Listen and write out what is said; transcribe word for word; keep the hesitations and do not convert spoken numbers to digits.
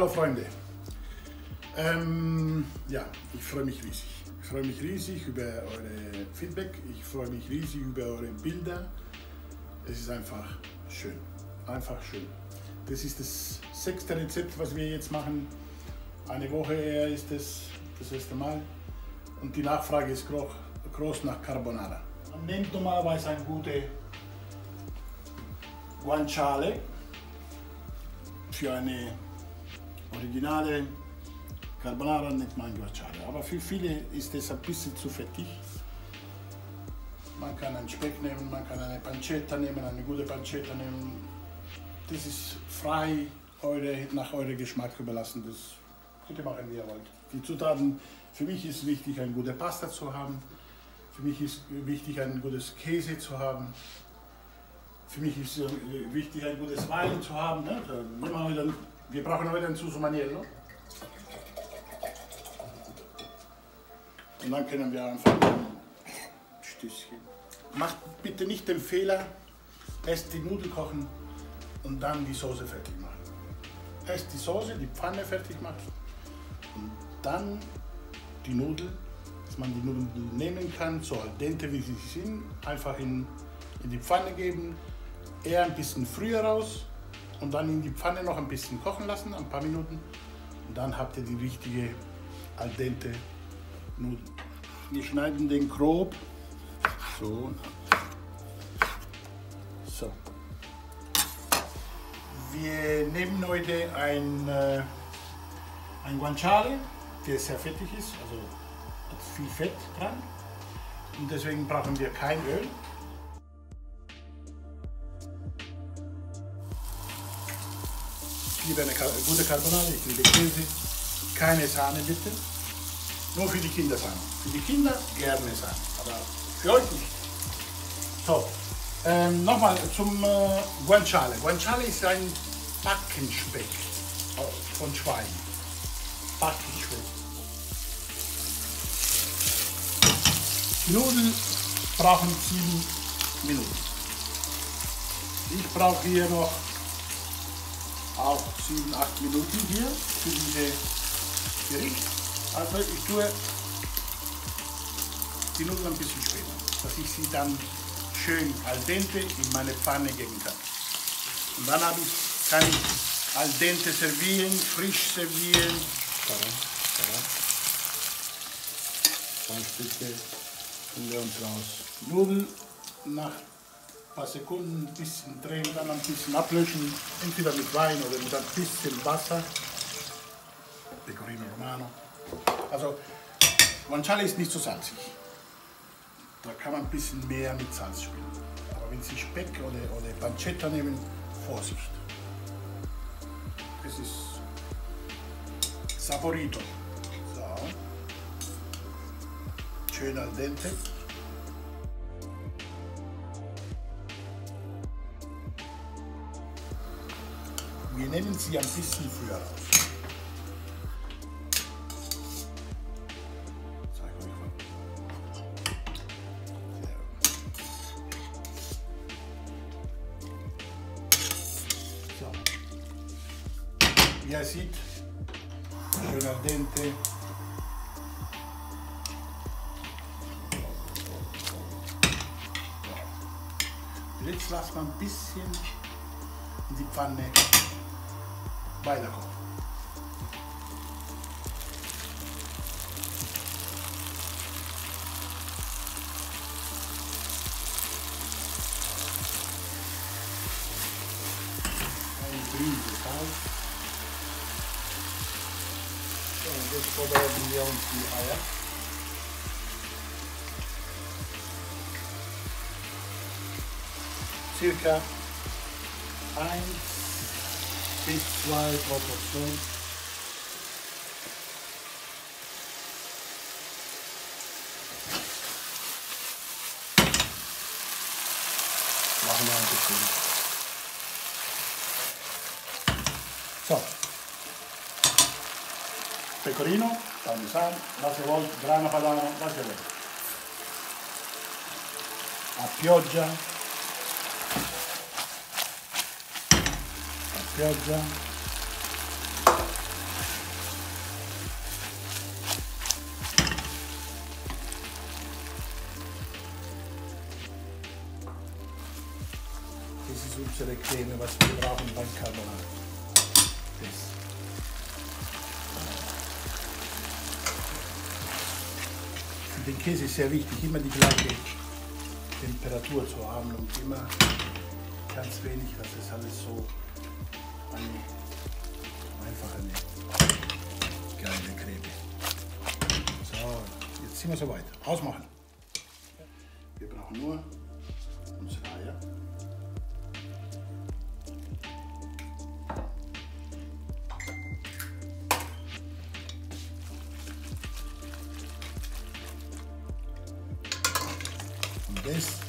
Hallo Freunde, ähm, ja, ich freue mich riesig. Ich freue mich riesig über eure Feedback, ich freue mich riesig über eure Bilder. Es ist einfach schön, einfach schön. Das ist das sechste Rezept, was wir jetzt machen. Eine Woche her ist es das erste Mal und die Nachfrage ist groß nach Carbonara. Man nimmt normalerweise eine gute Guanciale für eine originale Carbonara nennt man Guanciale, aber für viele ist es ein bisschen zu fettig. Man kann einen Speck nehmen, man kann eine Pancetta nehmen, eine gute Pancetta nehmen. Das ist frei, eure, nach eurem Geschmack überlassen. Das könnt ihr machen, wie ihr wollt. Die Zutaten, für mich ist wichtig, eine gute Pasta zu haben. Für mich ist wichtig, ein gutes Käse zu haben. Für mich ist wichtig, ein gutes Wein zu haben. Ne? Wir, wir brauchen heute ein Suso Maniello. Und dann können wir einfach ein Stückchen. Macht bitte nicht den Fehler, erst die Nudeln kochen und dann die Soße fertig machen. Erst die Soße, die Pfanne fertig machen und dann die Nudeln, dass man die Nudeln nehmen kann, so al dente wie sie sind, einfach in, in die Pfanne geben, eher ein bisschen früher raus und dann in die Pfanne noch ein bisschen kochen lassen, ein paar Minuten. Und dann habt ihr die richtige al dente Nudeln. Wir schneiden den grob. So. So. Wir nehmen heute ein, äh, ein Guanciale, der sehr fettig ist, also hat viel Fett dran. Und deswegen brauchen wir kein Öl. Ich liebe eine gute Carbonara, ich liebe Käse, keine Sahne bitte. Nur für die Kinder Sahne. Für die Kinder gerne Sahne, aber für euch nicht. So, ähm, nochmal zum äh, Guanciale. Guanciale ist ein Backenspeck von Schwein. Backenspeck. Die Nudeln brauchen sieben Minuten. Ich brauche hier noch auch sieben, acht Minuten hier für dieses Gericht. Also ich tue die Nudeln ein bisschen später, dass ich sie dann schön al dente in meine Pfanne geben kann. Und dann habe ich, kann ich al dente servieren, frisch servieren. Zwei Stücke und wir uns raus. Nudeln nach ein paar Sekunden ein bisschen drehen, dann ein bisschen ablöschen, entweder mit Wein oder mit ein bisschen Wasser. Pecorino Romano. Also, Guanciale ist nicht so salzig. Da kann man ein bisschen mehr mit Salz spielen. Aber wenn Sie Speck oder, oder Pancetta nehmen, Vorsicht. Das ist Saporito. So. Schön al dente. Wir nehmen sie ein bisschen früher raus. Wie ihr seht, schön al dente. Jetzt lasst man ein bisschen in die Pfanne weiterkochen. Eine Prise Salz. Und jetzt vorbereiten wir uns die Eier. Circa eins bis zwei Proportionen. Machen wir ein bisschen. So. Pecorino, parmesano, was ihr wollt, grana padano, was ihr wollt. A pioggia. A pioggia. Das ist unsere Creme, was wir brauchen beim Carbonara. Das. Für den Käse ist sehr wichtig, immer die gleiche Temperatur zu haben und immer ganz wenig, dass es alles so eine, einfach eine geile Creme. So, jetzt sind wir soweit. Ausmachen. Wir brauchen nur unsere Eier. Und das